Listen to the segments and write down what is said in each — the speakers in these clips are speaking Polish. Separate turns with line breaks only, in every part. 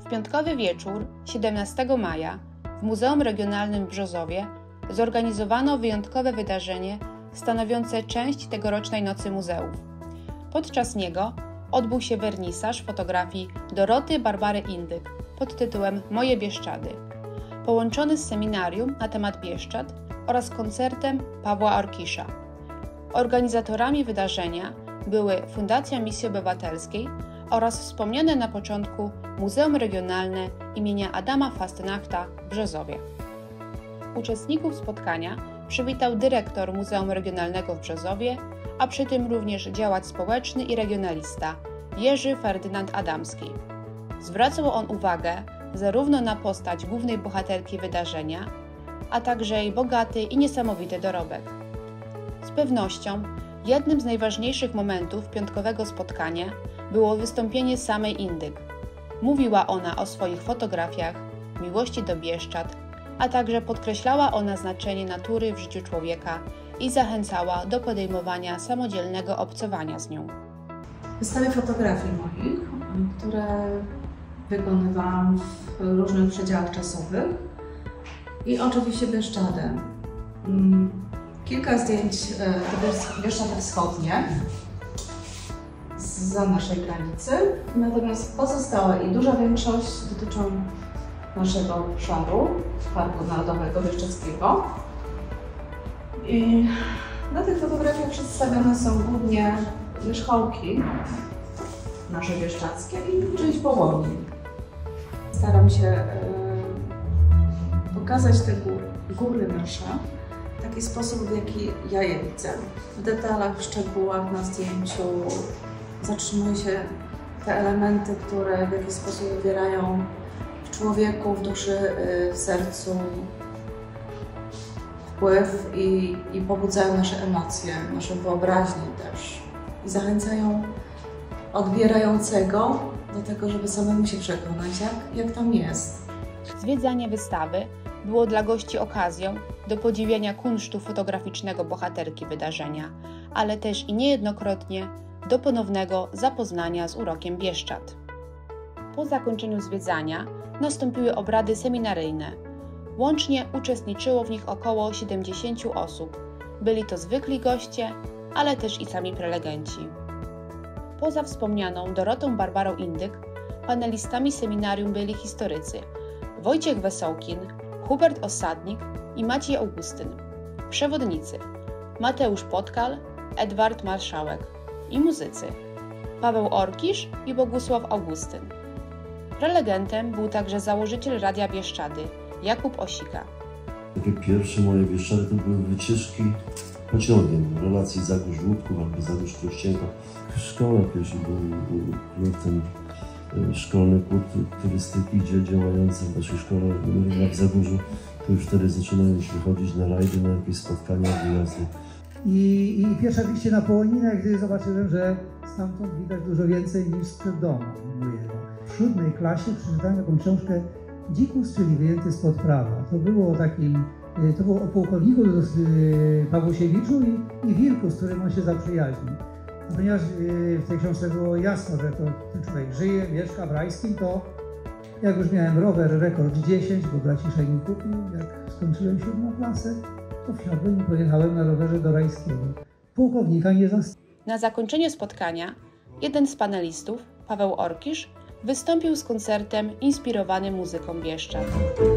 W piątkowy wieczór 17 maja w Muzeum Regionalnym w Brzozowie zorganizowano wyjątkowe wydarzenie stanowiące część tegorocznej Nocy Muzeów. Podczas niego odbył się wernisaż fotografii Doroty Barbary Indyk pod tytułem Moje Bieszczady, połączony z seminarium na temat Bieszczad oraz koncertem Pawła Orkisza. Organizatorami wydarzenia były Fundacja Misji Obywatelskiej oraz wspomniane na początku Muzeum Regionalne imienia Adama Fastnachta w Brzozowie. Uczestników spotkania przywitał dyrektor Muzeum Regionalnego w Brzozowie, a przy tym również działacz społeczny i regionalista Jerzy Ferdynand Adamski. Zwracał on uwagę zarówno na postać głównej bohaterki wydarzenia, a także jej bogaty i niesamowity dorobek. Z pewnością jednym z najważniejszych momentów piątkowego spotkania było wystąpienie samej Indyk. Mówiła ona o swoich fotografiach, miłości do Bieszczad, a także podkreślała ona znaczenie natury w życiu człowieka i zachęcała do podejmowania samodzielnego obcowania z nią.
Wystawy fotografii moich, które wykonywałam w różnych przedziałach czasowych i oczywiście Bieszczady. Kilka zdjęć to Bieszczady Wschodnie za naszej granicy, natomiast pozostałe i duża większość dotyczą naszego obszaru Parku Narodowego Bieszczadzkiego. I na tych fotografiach przedstawione są głównie wierzchołki nasze bieszczadzkie i część Połoni. Staram się pokazać te góry nasze w taki sposób, w jaki ja je widzę. W detalach, w szczegółach na zdjęciu zatrzymują się te elementy, które w jakiś sposób wywierają w człowieku, w duszy, w sercu wpływ i pobudzają nasze emocje, naszą wyobraźnię też. I zachęcają odbierającego do tego, żeby samemu się przekonać, jak tam jest.
Zwiedzanie wystawy było dla gości okazją do podziwiania kunsztu fotograficznego bohaterki wydarzenia, ale też i niejednokrotnie do ponownego zapoznania z urokiem Bieszczad. Po zakończeniu zwiedzania nastąpiły obrady seminaryjne. Łącznie uczestniczyło w nich około 70 osób. Byli to zwykli goście, ale też i sami prelegenci. Poza wspomnianą Dorotą Barbarą Indyk, panelistami seminarium byli historycy Wojciech Wesołkin, Hubert Osadnik i Maciej Augustyn. Przewodnicy Mateusz Podkal, Edward Marszałek i muzycy Paweł Orkisz i Bogusław Augustyn. Prelegentem był także założyciel Radia Bieszczady Jakub Osika.
Takie pierwsze moje Bieszczady to były wycieczki pociągiem, relacji Zagórz-Łódków albo Zagórz-Truścienko. W szkole pierwszy był ten szkolny klub turystyki działający w naszej szkole w Zagórzu. To już wtedy zaczynaliśmy chodzić na rajdy, na jakieś spotkania, wyjazdy.
I pierwsze wyjście na Połoninę, gdy zobaczyłem, że stamtąd widać dużo więcej niż sprzed domu mojego. W 7. klasie przeczytałem taką książkę Dzikus, czyli wyjęty spod prawa. To było o pułkowniku Pawłosiewiczu i wilku, z którym on się zaprzyjaźnił. Ponieważ w tej książce było jasno, że ten człowiek żyje, mieszka w Rajskim, to jak już miałem rower rekord 10, bo braciszek mi kupił, jak skończyłem 7. klasę, to wsiadłem i pojechałem na rowerze do Rajskiego. Pułkownika nie zastałem.
Na zakończenie spotkania jeden z panelistów, Paweł Orkisz, wystąpił z koncertem inspirowanym muzyką Bieszczad.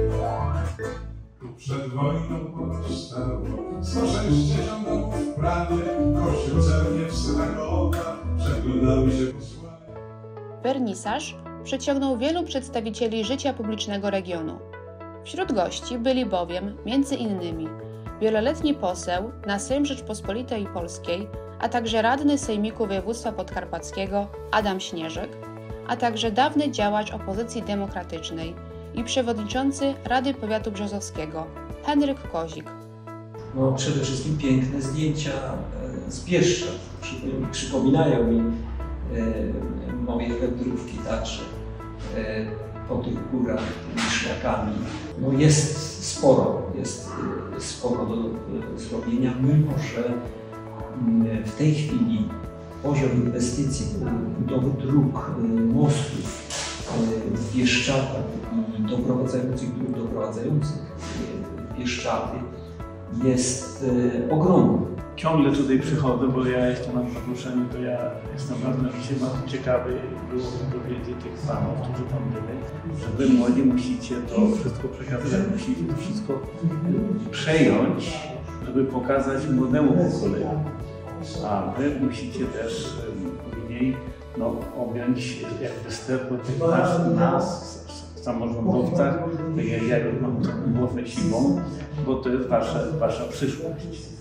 Przed wojną powstało 160 domów prawie, kościół, cerkiew, synagoga, przeglądały się posłania.
Wernisaż przyciągnął wielu przedstawicieli życia publicznego regionu. Wśród gości byli bowiem między innymi wieloletni poseł na Sejm Rzeczpospolitej Polskiej, a także radny Sejmiku Województwa Podkarpackiego Adam Śnieżek, a także dawny działacz opozycji demokratycznej i przewodniczący Rady Powiatu Brzozowskiego Henryk Kozik.
No, przede wszystkim piękne zdjęcia z Bieszczad przypominają mi moje wędrówki także po tych górach, tymi szlakami. No, jest sporo do zrobienia, mimo że w tej chwili poziom inwestycji, budowy dróg, mostów w Bieszczadach i doprowadzających dróg doprowadzających Bieszczady jest ogromny.
Ciągle tutaj przychodzę, bo ja jestem na zaproszeniu, to ja jestem bardzo ciekawy było dowiedzieć tych panów, którzy tam byli, że wy młodzi musicie to wszystko przekazywać, musicie to wszystko przejąć, żeby pokazać młodemu pokoleniu. A wy musicie też później objąć jakby sterpę tych nas, samorządowcach, tak jak ja mam głowę siwą, bo to jest wasza przyszłość.